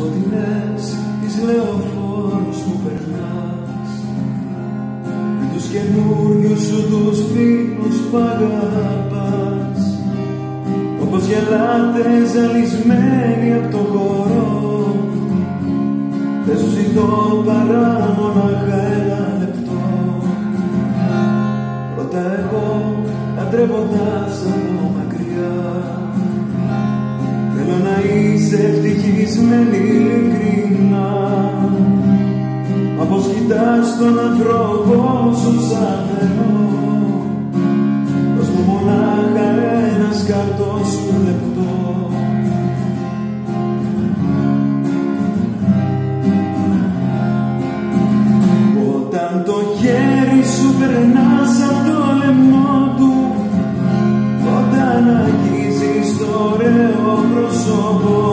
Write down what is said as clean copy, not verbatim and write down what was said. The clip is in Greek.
σκοτεινές τις λεωφόρους που περνάς, με τους καινούριους σου τους φίλους που αγαπάς, όπως γελάτε ζαλισμένοι απ' το χώρο, δεν σου ζητώ παρά μονάχα ένα λεπτό. Πρώτα εγώ λατρεύοντας από μακριά, θέλω να είσαι ευτυχισμένη ειλικρινά, όπως κοιτάς τον άνθρωπο σου σαν Θεό. Δώσ' μου μονάχα ένα σκαρτό σου λεπτό. Όταν το χέρι σου περνάς απ' το λαιμό του, όταν αγγίζεις το ωραίο πρόσωπο